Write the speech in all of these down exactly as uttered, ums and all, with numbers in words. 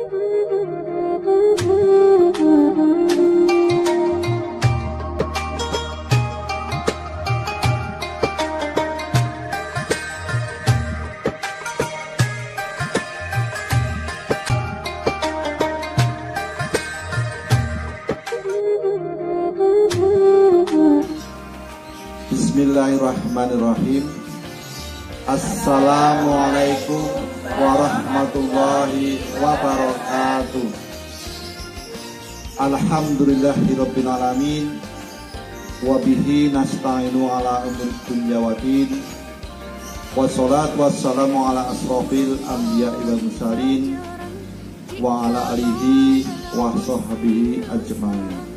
Bismillahirrahmanirrahim. Assalamualaikum warahmatullahi wabarakatuh. Alhamdulillahirabbil alamin. Wa bihi nasta'inu ala umuri dunya waddin. Wassalatu wassalamu ala asrofil anbiya'i wal mursalin wa ala alihi wa sahbihi ajmain.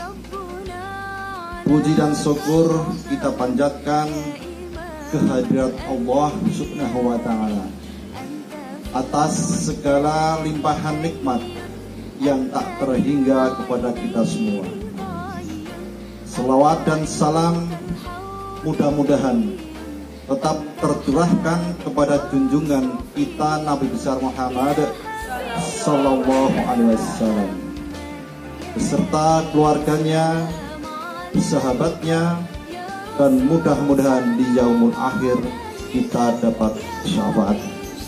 Puji dan syukur kita panjatkan kehadirat Allah Subhanahu wa ta'ala atas segala limpahan nikmat yang tak terhingga kepada kita semua. Selawat dan salam mudah-mudahan tetap tercurahkan kepada junjungan kita Nabi besar Muhammad sallallahu alaihi wasallam beserta keluarganya, sahabatnya, dan mudah-mudahan di yaumul akhir kita dapat syafaat.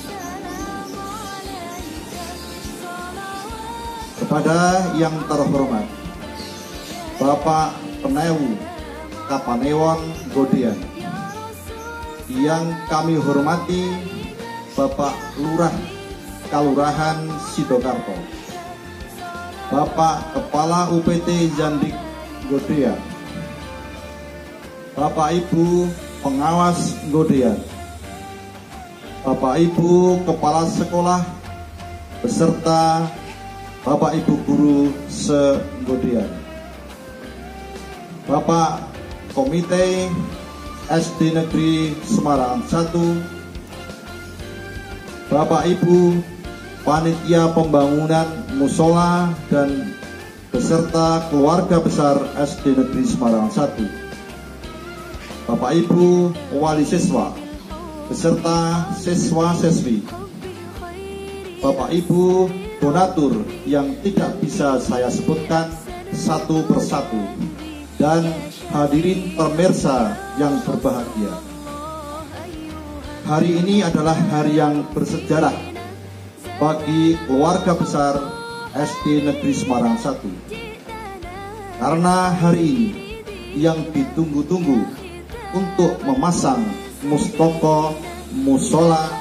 Kepada yang terhormat Bapak Penewu Kapanewon Godean, yang kami hormati Bapak Lurah Kalurahan Sidokarto, Bapak Kepala U P T Jandik Godean, Bapak Ibu pengawas Godean, Bapak Ibu kepala sekolah beserta Bapak Ibu guru se-Godean, Bapak Komite S D Negeri Semarang satu, Bapak Ibu panitia pembangunan musola dan beserta keluarga besar S D Negeri Semarang satu, Bapak Ibu wali siswa beserta siswa-siswi, Bapak Ibu donatur yang tidak bisa saya sebutkan satu persatu, dan hadirin pemirsa yang berbahagia. Hari ini adalah hari yang bersejarah bagi keluarga besar S D Negeri Semarang satu, karena hari ini yang ditunggu-tunggu untuk memasang mustoko musola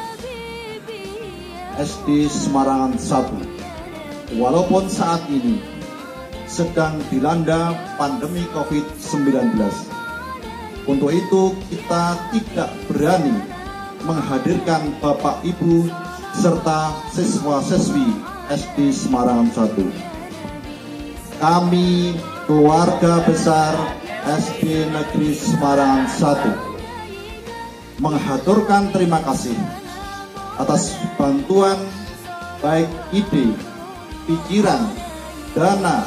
S D Semarang satu, walaupun saat ini sedang dilanda pandemi covid sembilan belas. Untuk itu kita tidak berani menghadirkan Bapak Ibu serta siswa-siswi S D Semarang satu. Kami keluarga besar S D Negeri Semarang satu menghaturkan terima kasih atas bantuan baik ide, pikiran, dana,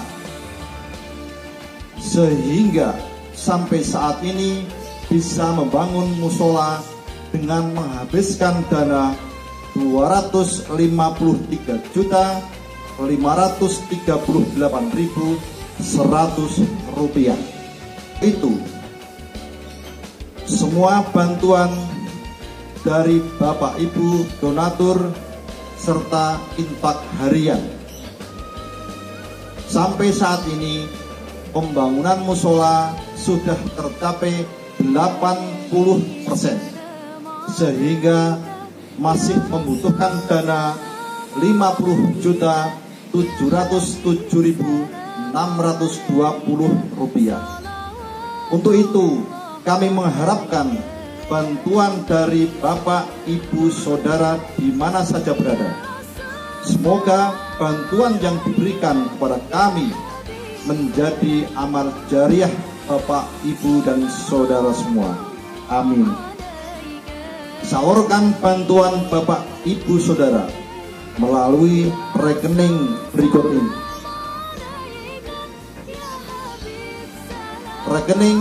sehingga sampai saat ini bisa membangun musola dengan menghabiskan dana dua ratus lima puluh tiga juta lima ratus tiga puluh delapan ribu seratus rupiah. Itu semua bantuan dari Bapak Ibu donatur serta infak harian. Sampai saat ini pembangunan musola sudah tercapai delapan puluh persen, sehingga masih membutuhkan dana lima puluh juta tujuh ratus tujuh ribu enam ratus dua puluh rupiah. Untuk itu kami mengharapkan bantuan dari Bapak, Ibu, Saudara di mana saja berada. Semoga bantuan yang diberikan kepada kami menjadi amal jariah Bapak, Ibu, dan Saudara semua. Amin. Salurkan bantuan Bapak, Ibu, Saudara melalui rekening berikut ini. Rekening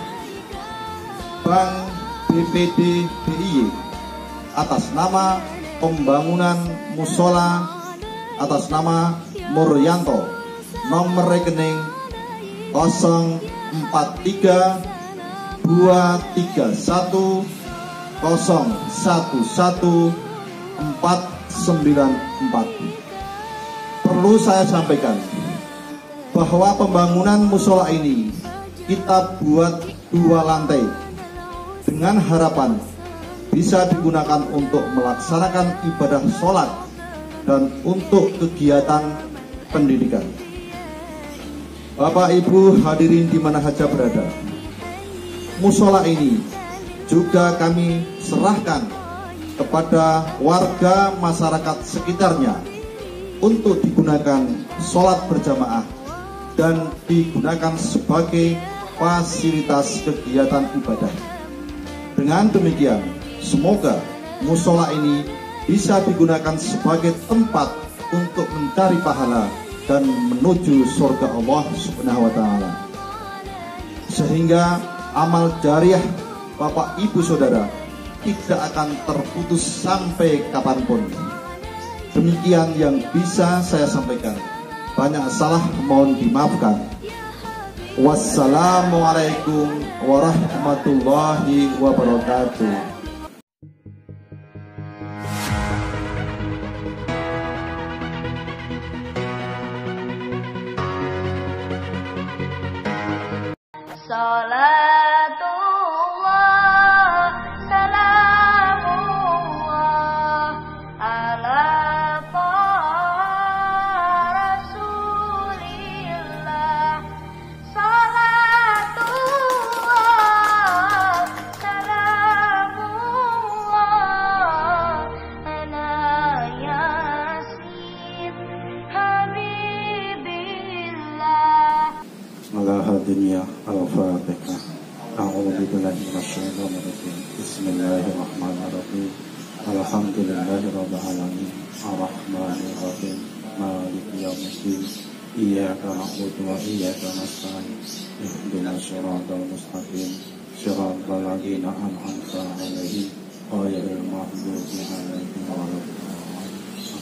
Bank B P D D I Y atas nama Pembangunan Musola atas nama Muryanto, nomor rekening nol empat tiga dua tiga satu nol satu satu empat sembilan empat. Perlu saya sampaikan bahwa pembangunan musola ini kita buat dua lantai dengan harapan bisa digunakan untuk melaksanakan ibadah sholat dan untuk kegiatan pendidikan. Bapak Ibu hadirin di mana saja berada, musola ini juga kami serahkan kepada warga masyarakat sekitarnya untuk digunakan sholat berjamaah dan digunakan sebagai fasilitas kegiatan ibadah. Dengan demikian, semoga musola ini bisa digunakan sebagai tempat untuk mencari pahala dan menuju surga Allah Subhanahu wa Ta'ala, sehingga amal jariah Bapak Ibu Saudara tidak akan terputus sampai kapanpun. Demikian yang bisa saya sampaikan. Banyak salah mohon dimaafkan. Wassalamualaikum warahmatullahi wabarakatuh. Salatullah, salamullah, ala Rasulillah. Salatullah, salamullah, ala Yasin Habibillah. Alhamdulillah, Al-Fatihah. A'udzu billahi minasyaitonir rajim. Bismillahirrahmanirrahim. Alhamdulillahirabbil alamin. Arrahmanir rahim. Maliki yaumiddin. Iyyaka na'budu wa iyyaka nasta'in. Ihdinas shiratal mustaqim. Shiratal ladzina an'amta 'alaihim ghairil maghdubi 'alaihim waladdallin.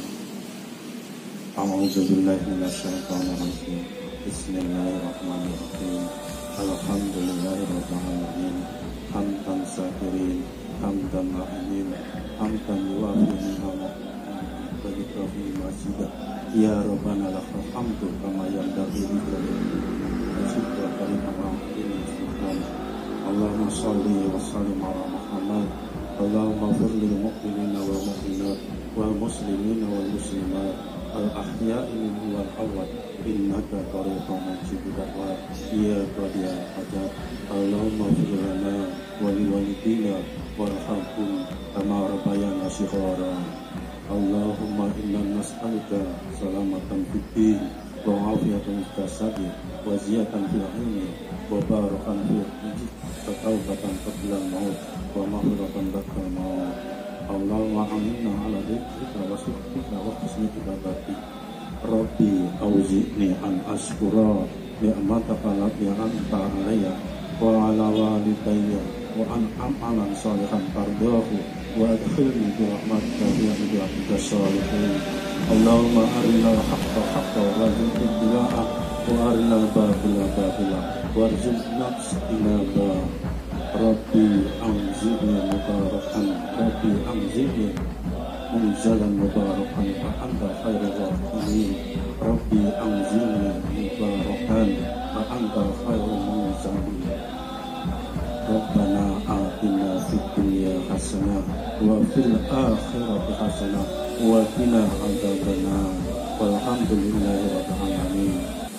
A'udzu billahi minasyaitonir rajim. Bismillahirrahmanirrahim. Alhamdulillahirabbil alamin. Hamdan syakirin, hamdan na'imin, hamdan yuwafi ni'amahu wa yukafi masidah. Ya Rabbana lakal hamdu kama yanbaghi li jalali wajhika. Allahumma shalli wa sallim ala Muhammad. Allahumma ighfir lil mu'minina wal mu'minat wal muslimina wal muslimat al-ahya'i minhum wal amwat. Innaka qaribun mujibud da'wat. Ya qadiyal hajat. Allahumma ighfir lana wa li walidina warhamhum kama rabbayana shighara. Allahumma inna nas'aluka salamatan fid din wa afiyatan fil jasadi wa ziyatan fil ilmi wa barakan fil rizqi wa taubatan qabla al-maut wa maghfiratan ba'da al-maut. Allahumma aminna ala dhikrika wa syukrika wa husni ibadatik. Rabbi auzi'ni an ashkura ni'mataka allati an'amta alayya wa ala walidayya wa an a'malan salihan tardahu wa adkhilni bi rahmatika fi ibadika shalihin. Allahumma arinal haqqa haqqan warzuqna ittiba'ah wa arinal batila batila warzuqna ijtinaba. Rabbi anzilni mubarakan, Rabbi anzilni munzalan mubarakan wa anta khairur rahimin. Rabbi anzilni mubarakan wa anta khairul munzalin. Rabbana atina fid dunya hasanah wa fil akhirati hasanah wa qina adzabannar. Walhamdulillahi rabbil alamin.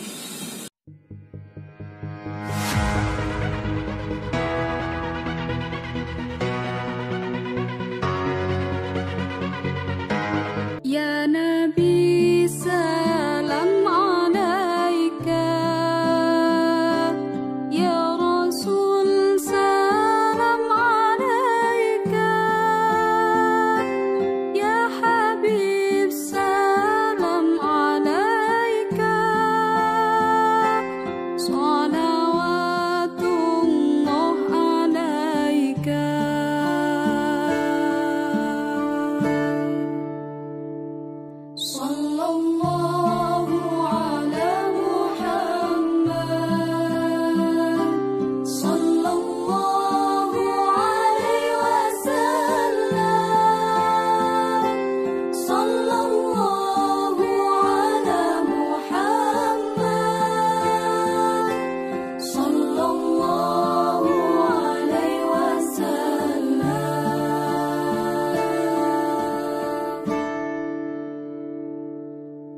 Ya Nabi salam alaika, Ya Rasul salam alaika, Ya Habib salam alaika.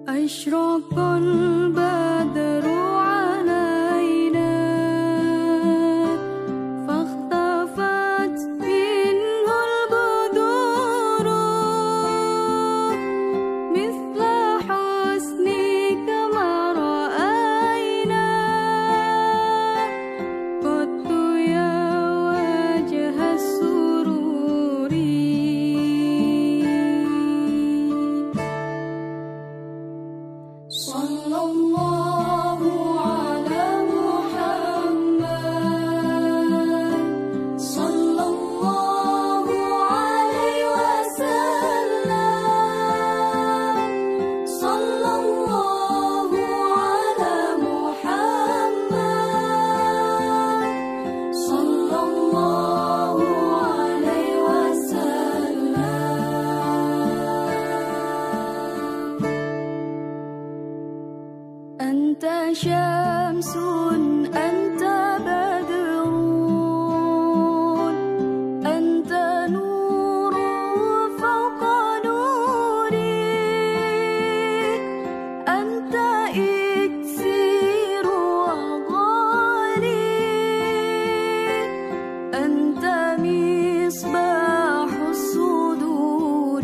أشرق البدر علينا فاختفت منه البدور مثل حسنك ما رأينا قط يا وجه السرور صلى الله على محمد صلى الله عليه وسلم صلى الله على محمد صلى الله عليه وسلم أنت شمس أنت بدر أنت نور فوق نوري أنت إكسير وغالي أنت مصباح الصدور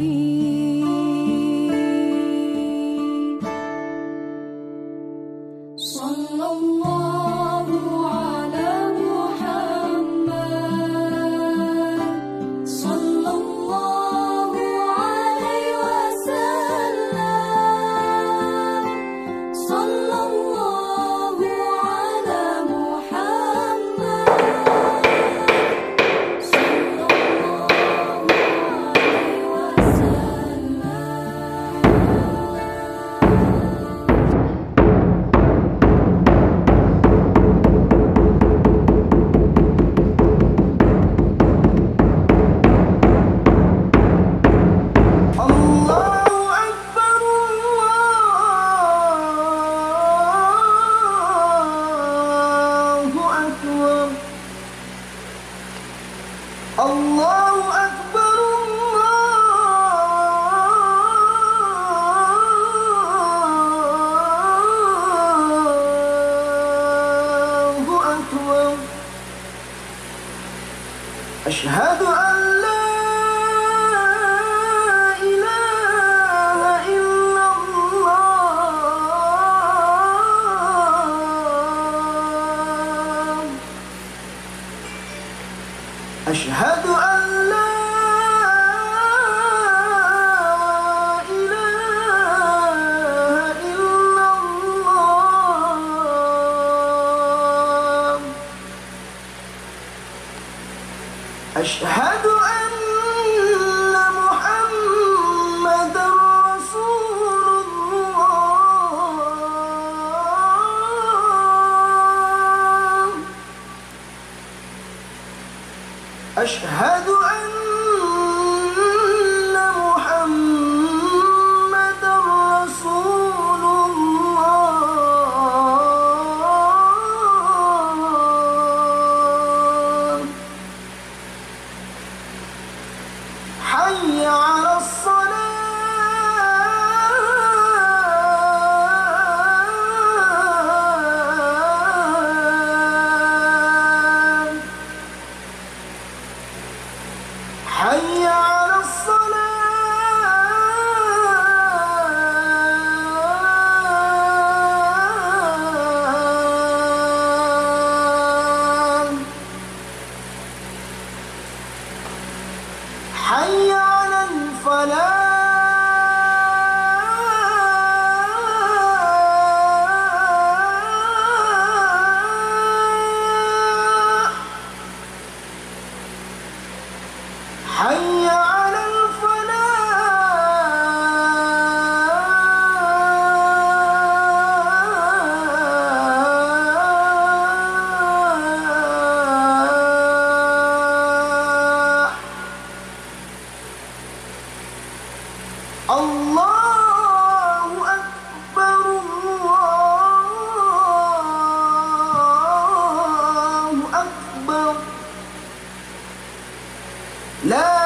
صلى الله على محمد صلى الله عليه وسلم صلى الله على محمد صلى الله عليه وسلم الله أكبر الله أكبر أشهد أن لا إله إلا الله أشهد أن لا إله إلا الله أشهد أن محمدًا رسول الله أشهد أن محمدًا رسول الله حي على الصلاة حي على الصلاة حي على الفلاح حي على الفلاح الله أكبر الله أكبر لا